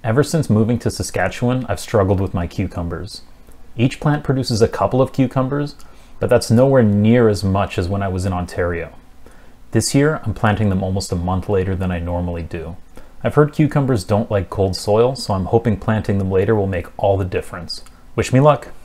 Ever since moving to Saskatchewan, I've struggled with my cucumbers. Each plant produces a couple of cucumbers, but that's nowhere near as much as when I was in Ontario. This year, I'm planting them almost a month later than I normally do. I've heard cucumbers don't like cold soil, so I'm hoping planting them later will make all the difference. Wish me luck!